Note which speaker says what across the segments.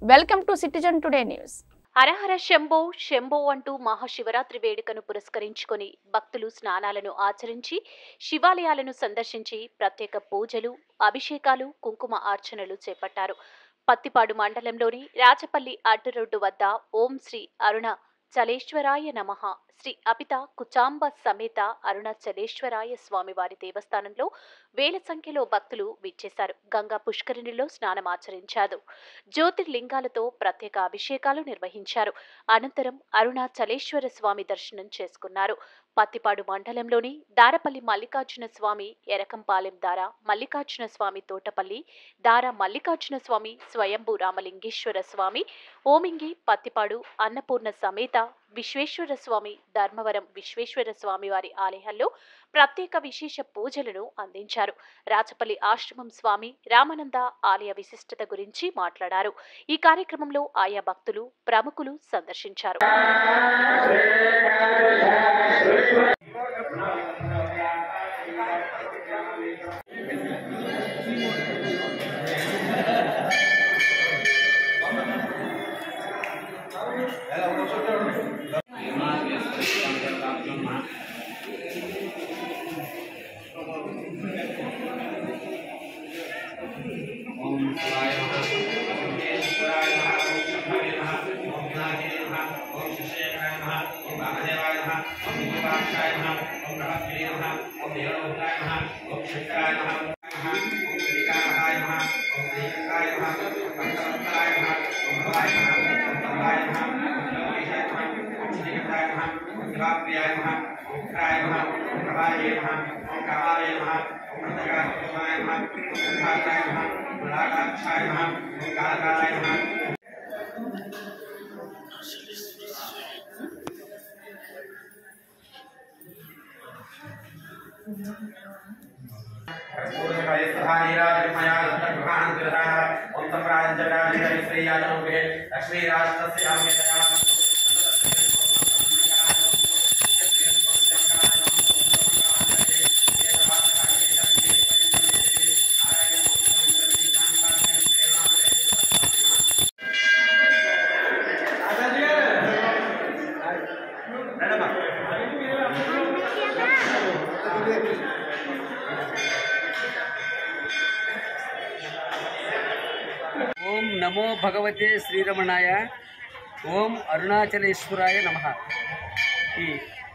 Speaker 1: Welcome to Citizen Today News.
Speaker 2: హరహర శంభో శంభో అంటూ మహాశివరాత్రి వేడుకను పురస్కరించుకొని భక్తులు స్నానాలను ఆచరించి శివాలయాలను సందర్శించి ప్రత్యేక పూజలు, అభిషేకాలు, కుంకుమ అర్చనలు చేపట్టారు. పత్తిపాడు మండలంలోని రాచపల్లి అడ్డరోడ్డు వద్ద ఓం శ్రీ అరుణాచలేశ్వరాయ నమః శ్రీ అపిత కుచాంబ సమేత అరుణాచలేశ్వరాయ స్వామివారి దేవస్థానంలో వేల సంఖ్యలో భక్తులు విచ్చేశారు. గంగా పుష్కరిణిలో స్నానమాచరించారు. జ్యోతిర్లింగాలతో ప్రత్యేక అభిషేకాలు నిర్వహించారు. అనంతరం అరుణాచలేశ్వర స్వామి దర్శనం చేసుకున్నారు. పత్తిపాడు మండలంలోని దారపల్లి మల్లికార్జున స్వామి, ఎరకంపాలెం దార మల్లికార్జున స్వామి, తోటపల్లి దార మల్లికార్జున స్వామి, స్వయంభూ రామలింగేశ్వర స్వామి, ఓమింగి పత్తిపాడు అన్నపూర్ణ సమేత విశ్వేశ్వర స్వామి, ధర్మవరం విశ్వేశ్వర స్వామి వారి ఆలయాల్లో ప్రత్యేక విశేష పూజలను అందించారు. రాచపల్లి ఆశ్రమం స్వామి రామానంద ఆలయ విశిష్టత గురించి మాట్లాడారు. ఈ కార్యక్రమంలో ఆయా భక్తులు, ప్రముఖులు సందర్శించారు.
Speaker 3: ఓం నమో భగవతే శ్రీరమణాయ. ఓం అరుణాచలేశ్వరాయ నమః. ఈ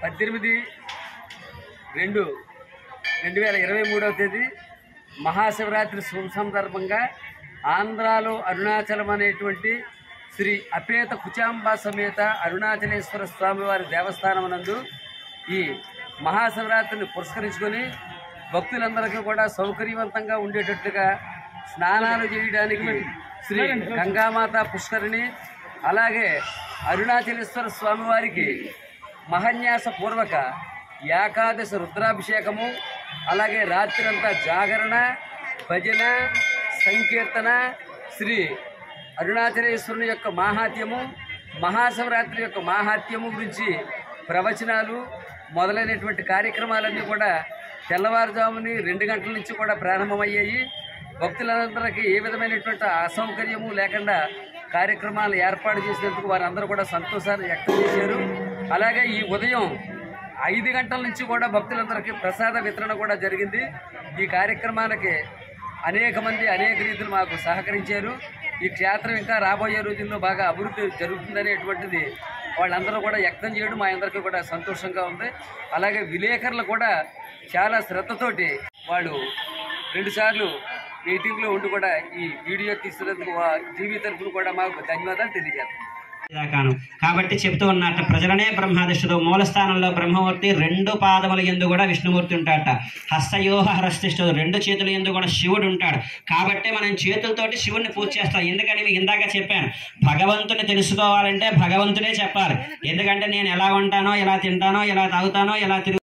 Speaker 3: 18/2/2023 తేదీ మహాశివరాత్రి శుభ సందర్భంగా ఆంధ్రాలో అరుణాచలం అనేటువంటి శ్రీ అపేత కుచాంబ సమేత అరుణాచలేశ్వర స్వామివారి దేవస్థానం నందు ఈ మహాశివరాత్రిని పురస్కరించుకొని భక్తులందరికీ కూడా సౌకర్యవంతంగా ఉండేటట్లుగా స్నానాలు చేయడానికి శ్రీ గంగామాత పుష్కరిణి, అలాగే అరుణాచలేశ్వర స్వామివారికి మహాన్యాసపూర్వక ఏకాదశి రుద్రాభిషేకము, అలాగే రాత్రంతా జాగరణ, భజన, సంకీర్తన, శ్రీ అరుణాచలేశ్వరుని యొక్క మాహాత్మ్యము, మహాశివరాత్రి యొక్క మాహాత్మ్యము గురించి ప్రవచనాలు మొదలైనటువంటి కార్యక్రమాలన్నీ కూడా తెల్లవారుజాముని 2 గంటల నుంచి కూడా ప్రారంభమయ్యాయి. భక్తులందరికీ ఏ విధమైనటువంటి అసౌకర్యము లేకుండా కార్యక్రమాలు ఏర్పాటు చేసినందుకు వారందరూ కూడా సంతోషాన్ని వ్యక్తం చేశారు. అలాగే ఈ ఉదయం 5 గంటల నుంచి కూడా భక్తులందరికీ ప్రసాద వితరణ కూడా జరిగింది. ఈ కార్యక్రమానికి అనేక మంది అనేక రీతులు మాకు సహకరించారు. ఈ క్షేత్రం ఇంకా రాబోయే రోజుల్లో బాగా అభివృద్ధి జరుగుతుందనేటువంటిది వాళ్ళందరూ కూడా వ్యక్తం చేయడం మా అందరికీ కూడా సంతోషంగా ఉంది. అలాగే విలేకరులు కూడా చాలా శ్రద్ధతోటి వాళ్ళు 2 సార్లు మీటింగ్లో ఉండి కూడా ఈ వీడియో తీసినందుకు టీవీ తరఫున కూడా మాకు ధన్యవాదాలు తెలియజేస్తాం.
Speaker 4: కాబట్టి చెప్తూ ఉన్నట్టు ప్రజలనే బ్రహ్మాదిష్టుడు మూలస్థానంలో బ్రహ్మమూర్తి, 2 పాదముల యందు కూడా విష్ణుమూర్తి ఉంటాడట. హస్తయోహ హరస్తిష్ఠుడు, 2 చేతుల యందు కూడా శివుడు ఉంటాడు. కాబట్టి మనం చేతులతోటి శివుడిని పూజ చేస్తాం. ఎందుకంటే మీకు ఇందాక చెప్పాను, భగవంతుని తెలుసుకోవాలంటే భగవంతుడే చెప్పాలి. ఎందుకంటే నేను ఎలా ఉంటానో, ఎలా తింటానో, ఎలా తాగుతానో, ఎలా